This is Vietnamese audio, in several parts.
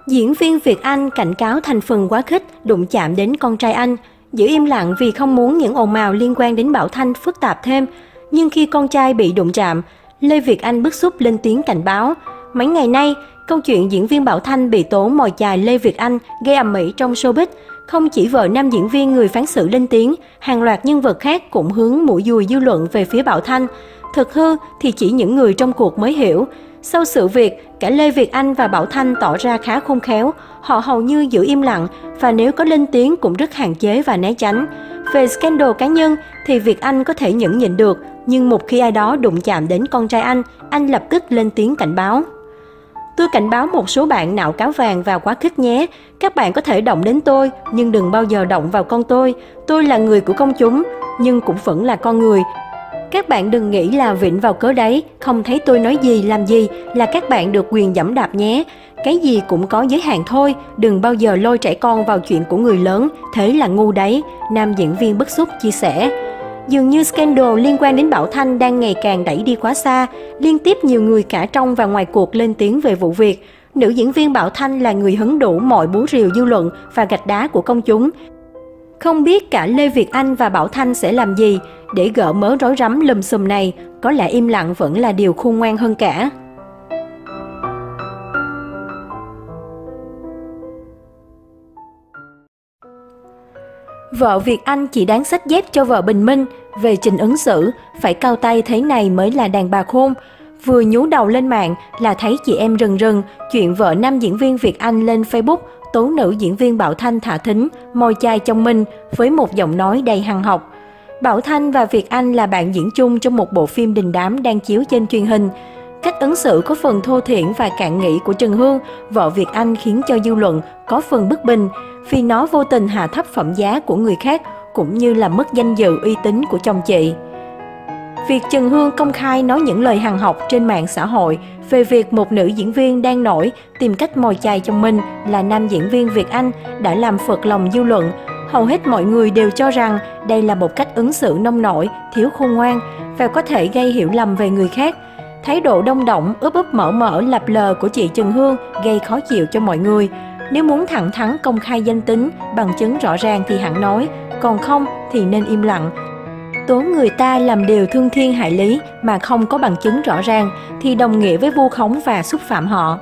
Diễn viên Việt Anh cảnh cáo thành phần quá khích đụng chạm đến con trai anh, giữ im lặng vì không muốn những ồn ào liên quan đến Bảo Thanh phức tạp thêm. Nhưng khi con trai bị đụng chạm, Lê Việt Anh bức xúc lên tiếng cảnh báo. Mấy ngày nay, câu chuyện diễn viên Bảo Thanh bị tố mồi chài Lê Việt Anh gây ầm ĩ trong showbiz. Không chỉ vợ nam diễn viên người phán xử lên tiếng, hàng loạt nhân vật khác cũng hướng mũi dùi dư luận về phía Bảo Thanh. Thực hư thì chỉ những người trong cuộc mới hiểu. Sau sự việc, cả Lê Việt Anh và Bảo Thanh tỏ ra khá khôn khéo. Họ hầu như giữ im lặng và nếu có lên tiếng cũng rất hạn chế và né tránh. Về scandal cá nhân thì Việt Anh có thể nhẫn nhịn được, nhưng một khi ai đó đụng chạm đến con trai anh lập tức lên tiếng cảnh báo. Tôi cảnh báo một số bạn nạo cáo vàng và quá khích nhé. Các bạn có thể động đến tôi, nhưng đừng bao giờ động vào con tôi. Tôi là người của công chúng, nhưng cũng vẫn là con người. Các bạn đừng nghĩ là vịn vào cớ đấy, không thấy tôi nói gì làm gì là các bạn được quyền giẫm đạp nhé. Cái gì cũng có giới hạn thôi, đừng bao giờ lôi trẻ con vào chuyện của người lớn, thế là ngu đấy, nam diễn viên bức xúc chia sẻ. Dường như scandal liên quan đến Bảo Thanh đang ngày càng đẩy đi quá xa, liên tiếp nhiều người cả trong và ngoài cuộc lên tiếng về vụ việc. Nữ diễn viên Bảo Thanh là người hứng đủ mọi búa rìu dư luận và gạch đá của công chúng. Không biết cả Lê Việt Anh và Bảo Thanh sẽ làm gì để gỡ mớ rối rắm lùm xùm này, có lẽ im lặng vẫn là điều khôn ngoan hơn cả. Vợ Việt Anh chỉ đáng xách dép cho vợ bình minh, về trình ứng xử, phải cao tay thế này mới là đàn bà khôn. Vừa nhú đầu lên mạng là thấy chị em rần rần chuyện vợ nam diễn viên Việt Anh lên Facebook tố nữ diễn viên Bảo Thanh thả thính, môi chai trong mình với một giọng nói đầy hằn học. Bảo Thanh và Việt Anh là bạn diễn chung trong một bộ phim đình đám đang chiếu trên truyền hình. Cách ứng xử có phần thô thiển và cạn nghị của Trần Hương, vợ Việt Anh khiến cho dư luận có phần bất bình vì nó vô tình hạ thấp phẩm giá của người khác cũng như là mất danh dự uy tín của chồng chị. Việc Trần Hương công khai nói những lời hằn học trên mạng xã hội về việc một nữ diễn viên đang nổi tìm cách mồi chài chồng mình là nam diễn viên Việt Anh đã làm phật lòng dư luận. Hầu hết mọi người đều cho rằng đây là một cách ứng xử nông nổi, thiếu khôn ngoan và có thể gây hiểu lầm về người khác. Thái độ đông động, úp úp mở mở lập lờ của chị Trần Hương gây khó chịu cho mọi người. Nếu muốn thẳng thắn công khai danh tính, bằng chứng rõ ràng thì hẳn nói, còn không thì nên im lặng. Tố người ta làm điều thương thiên hại lý mà không có bằng chứng rõ ràng thì đồng nghĩa với vu khống và xúc phạm họ.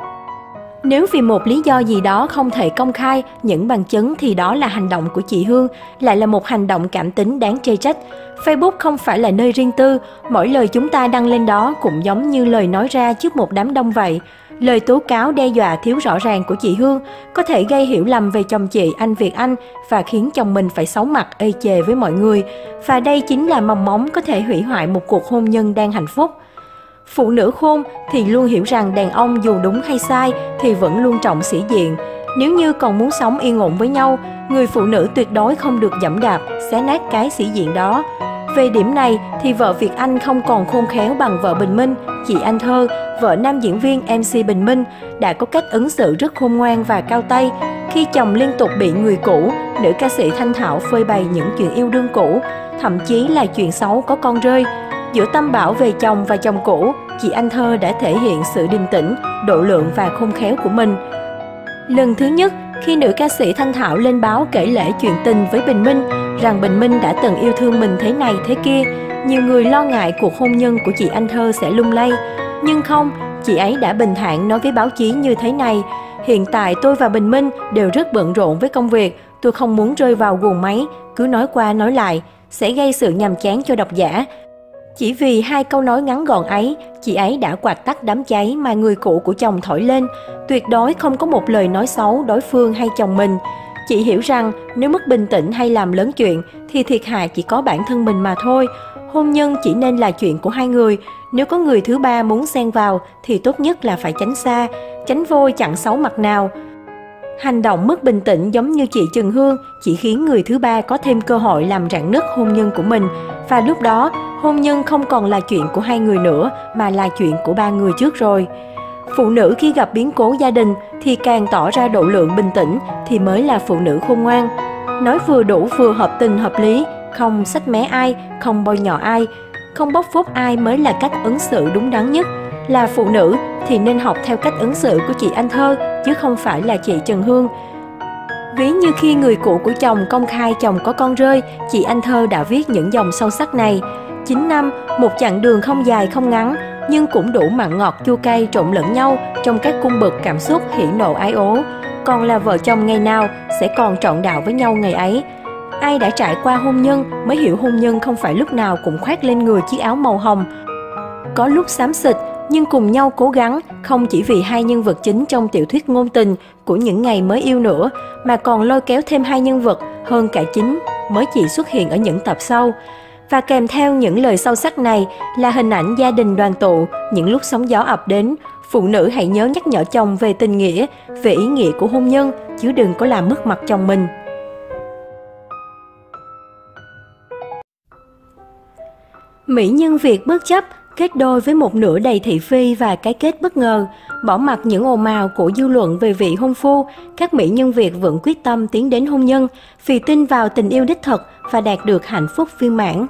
Nếu vì một lý do gì đó không thể công khai những bằng chứng thì đó là hành động của chị Hương, lại là một hành động cảm tính đáng chê trách. Facebook không phải là nơi riêng tư, mỗi lời chúng ta đăng lên đó cũng giống như lời nói ra trước một đám đông vậy. Lời tố cáo đe dọa thiếu rõ ràng của chị Hương có thể gây hiểu lầm về chồng chị anh Việt Anh và khiến chồng mình phải xấu mặt ê chề với mọi người. Và đây chính là mầm móng có thể hủy hoại một cuộc hôn nhân đang hạnh phúc. Phụ nữ khôn thì luôn hiểu rằng đàn ông dù đúng hay sai thì vẫn luôn trọng sĩ diện. Nếu như còn muốn sống yên ổn với nhau, người phụ nữ tuyệt đối không được giẫm đạp, xé nát cái sĩ diện đó. Về điểm này thì vợ Việt Anh không còn khôn khéo bằng vợ Bình Minh. Chị Anh Thơ, vợ nam diễn viên MC Bình Minh, đã có cách ứng xử rất khôn ngoan và cao tay. Khi chồng liên tục bị người cũ, nữ ca sĩ Thanh Thảo phơi bày những chuyện yêu đương cũ, thậm chí là chuyện xấu có con rơi. Giữa tâm bảo về chồng và chồng cũ, chị Anh Thơ đã thể hiện sự điềm tĩnh, độ lượng và khôn khéo của mình. Lần thứ nhất, khi nữ ca sĩ Thanh Thảo lên báo kể lể chuyện tình với Bình Minh, rằng Bình Minh đã từng yêu thương mình thế này thế kia, nhiều người lo ngại cuộc hôn nhân của chị Anh Thơ sẽ lung lay. Nhưng không, chị ấy đã bình thản nói với báo chí như thế này: hiện tại tôi và Bình Minh đều rất bận rộn với công việc, tôi không muốn rơi vào guồng máy, cứ nói qua nói lại, sẽ gây sự nhàm chán cho độc giả. Chỉ vì hai câu nói ngắn gọn ấy, chị ấy đã quạt tắt đám cháy mà người cũ của chồng thổi lên. Tuyệt đối không có một lời nói xấu đối phương hay chồng mình. Chị hiểu rằng nếu mất bình tĩnh hay làm lớn chuyện thì thiệt hại chỉ có bản thân mình mà thôi. Hôn nhân chỉ nên là chuyện của hai người. Nếu có người thứ ba muốn xen vào thì tốt nhất là phải tránh xa, tránh vôi chẳng xấu mặt nào. Hành động mất bình tĩnh giống như chị Trần Hương chỉ khiến người thứ ba có thêm cơ hội làm rạn nứt hôn nhân của mình. Và lúc đó, hôn nhân không còn là chuyện của hai người nữa mà là chuyện của ba người trước rồi. Phụ nữ khi gặp biến cố gia đình thì càng tỏ ra độ lượng bình tĩnh thì mới là phụ nữ khôn ngoan. Nói vừa đủ vừa hợp tình hợp lý, không xách mé ai, không bôi nhọ ai, không bóc phốt ai mới là cách ứng xử đúng đắn nhất. Là phụ nữ thì nên học theo cách ứng xử của chị Anh Thơ, chứ không phải là chị Trần Hương. Ví như khi người cũ của chồng công khai chồng có con rơi, chị Anh Thơ đã viết những dòng sâu sắc này. 9 năm, một chặng đường không dài không ngắn, nhưng cũng đủ mặn ngọt chua cay trộn lẫn nhau trong các cung bậc cảm xúc hỉ nộ ái ố. Còn là vợ chồng ngày nào sẽ còn trọn đạo với nhau ngày ấy. Ai đã trải qua hôn nhân mới hiểu hôn nhân không phải lúc nào cũng khoác lên người chiếc áo màu hồng. Có lúc xám xịt, nhưng cùng nhau cố gắng, không chỉ vì hai nhân vật chính trong tiểu thuyết ngôn tình của những ngày mới yêu nữa, mà còn lôi kéo thêm hai nhân vật hơn cả chính mới chỉ xuất hiện ở những tập sau. Và kèm theo những lời sâu sắc này là hình ảnh gia đình đoàn tụ, những lúc sóng gió ập đến, phụ nữ hãy nhớ nhắc nhở chồng về tình nghĩa, về ý nghĩa của hôn nhân, chứ đừng có làm mất mặt chồng mình. Mỹ nhân Việt bất chấp, kết đôi với một nửa đầy thị phi và cái kết bất ngờ. Bỏ mặc những ồn ào của dư luận về vị hôn phu, các mỹ nhân Việt vẫn quyết tâm tiến đến hôn nhân vì tin vào tình yêu đích thực và đạt được hạnh phúc viên mãn.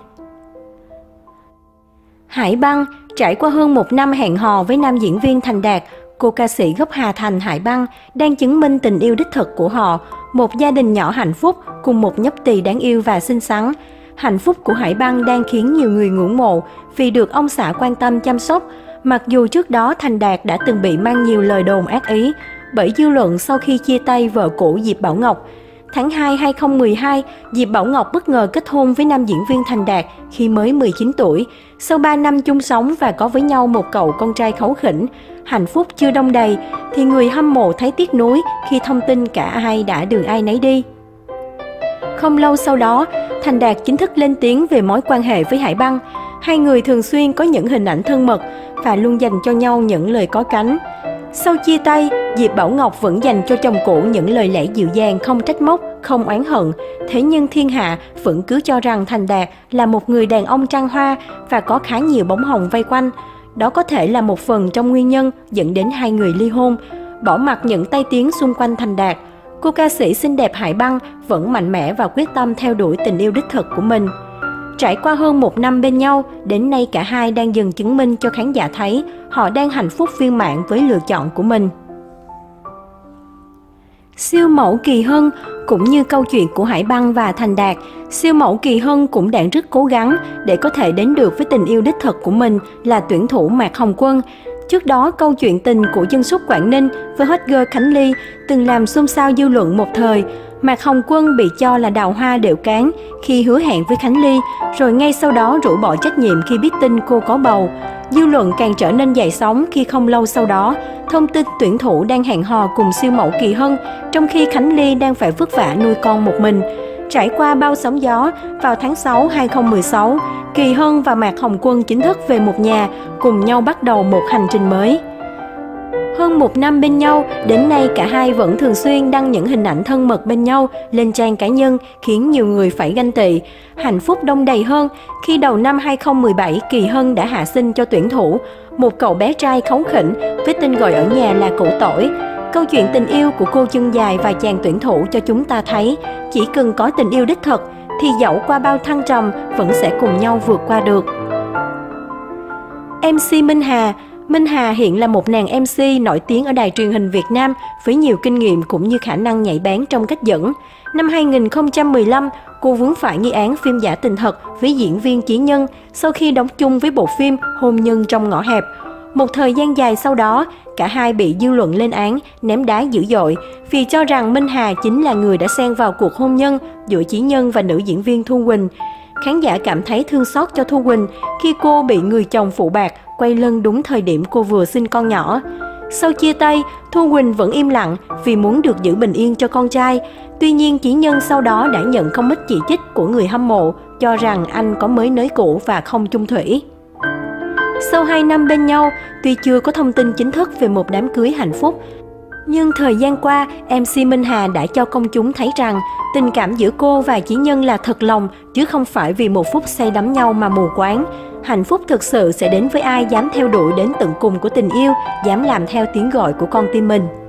Hải Băng trải qua hơn một năm hẹn hò với nam diễn viên thành đạt, cô ca sĩ gốc Hà Thành Hải Băng đang chứng minh tình yêu đích thực của họ, một gia đình nhỏ hạnh phúc cùng một nhóc tỳ đáng yêu và xinh xắn. Hạnh phúc của Hải Băng đang khiến nhiều người ngưỡng mộ vì được ông xã quan tâm chăm sóc, mặc dù trước đó Thành Đạt đã từng bị mang nhiều lời đồn ác ý bởi dư luận sau khi chia tay vợ cũ Diệp Bảo Ngọc. Tháng 2 2012, Diệp Bảo Ngọc bất ngờ kết hôn với nam diễn viên Thành Đạt khi mới 19 tuổi. Sau 3 năm chung sống và có với nhau một cậu con trai kháu khỉnh, hạnh phúc chưa đong đầy, thì người hâm mộ thấy tiếc nuối khi thông tin cả hai đã đường ai nấy đi. Không lâu sau đó, Thành Đạt chính thức lên tiếng về mối quan hệ với Hải Băng. Hai người thường xuyên có những hình ảnh thân mật và luôn dành cho nhau những lời có cánh. Sau chia tay, Diệp Bảo Ngọc vẫn dành cho chồng cũ những lời lẽ dịu dàng, không trách móc, không oán hận. Thế nhưng thiên hạ vẫn cứ cho rằng Thành Đạt là một người đàn ông trăng hoa và có khá nhiều bóng hồng vây quanh. Đó có thể là một phần trong nguyên nhân dẫn đến hai người ly hôn. Bỏ mặc những tai tiếng xung quanh Thành Đạt, cô ca sĩ xinh đẹp Hải Băng vẫn mạnh mẽ và quyết tâm theo đuổi tình yêu đích thực của mình. Trải qua hơn một năm bên nhau, đến nay cả hai đang dần chứng minh cho khán giả thấy họ đang hạnh phúc viên mãn với lựa chọn của mình. Siêu mẫu Kỳ Hân. Cũng như câu chuyện của Hải Băng và Thành Đạt, siêu mẫu Kỳ Hân cũng đang rất cố gắng để có thể đến được với tình yêu đích thực của mình là tuyển thủ Mạc Hồng Quân. Trước đó, câu chuyện tình của chân sút Quảng Ninh với hot girl Khánh Ly từng làm xôn xao dư luận một thời. Mạc Hồng Quân bị cho là đào hoa đẽo cán khi hứa hẹn với Khánh Ly, rồi ngay sau đó rũ bỏ trách nhiệm khi biết tin cô có bầu. Dư luận càng trở nên dậy sóng khi không lâu sau đó, thông tin tuyển thủ đang hẹn hò cùng siêu mẫu Kỳ Hân, trong khi Khánh Ly đang phải vất vả nuôi con một mình. Trải qua bao sóng gió, vào tháng 6 2016, Kỳ Hân và Mạc Hồng Quân chính thức về một nhà, cùng nhau bắt đầu một hành trình mới. Hơn một năm bên nhau, đến nay cả hai vẫn thường xuyên đăng những hình ảnh thân mật bên nhau lên trang cá nhân, khiến nhiều người phải ganh tị. Hạnh phúc đong đầy hơn khi đầu năm 2017, Kỳ Hân đã hạ sinh cho tuyển thủ một cậu bé trai kháu khỉnh với tên gọi ở nhà là Củ Tỏi. Câu chuyện tình yêu của cô chân dài và chàng tuyển thủ cho chúng ta thấy, chỉ cần có tình yêu đích thực thì dẫu qua bao thăng trầm vẫn sẽ cùng nhau vượt qua được. MC Minh Hà. Minh Hà hiện là một nàng MC nổi tiếng ở đài truyền hình Việt Nam với nhiều kinh nghiệm cũng như khả năng nhạy bén trong cách dẫn. Năm 2015, cô vướng phải nghi án phim giả tình thật với diễn viên Chí Nhân sau khi đóng chung với bộ phim Hôn nhân trong ngõ hẹp. Một thời gian dài sau đó, cả hai bị dư luận lên án, ném đá dữ dội vì cho rằng Minh Hà chính là người đã xen vào cuộc hôn nhân giữa Chí Nhân và nữ diễn viên Thu Quỳnh. Khán giả cảm thấy thương xót cho Thu Quỳnh khi cô bị người chồng phụ bạc, quay lưng đúng thời điểm cô vừa sinh con nhỏ. Sau chia tay, Thu Quỳnh vẫn im lặng vì muốn được giữ bình yên cho con trai. Tuy nhiên, Chí Nhân sau đó đã nhận không ít chỉ trích của người hâm mộ, cho rằng anh có mới nới cũ và không chung thủy. Sau 2 năm bên nhau, tuy chưa có thông tin chính thức về một đám cưới hạnh phúc, nhưng thời gian qua, MC Minh Hà đã cho công chúng thấy rằng tình cảm giữa cô và Chí Nhân là thật lòng, chứ không phải vì một phút say đắm nhau mà mù quáng. Hạnh phúc thực sự sẽ đến với ai dám theo đuổi đến tận cùng của tình yêu, dám làm theo tiếng gọi của con tim mình.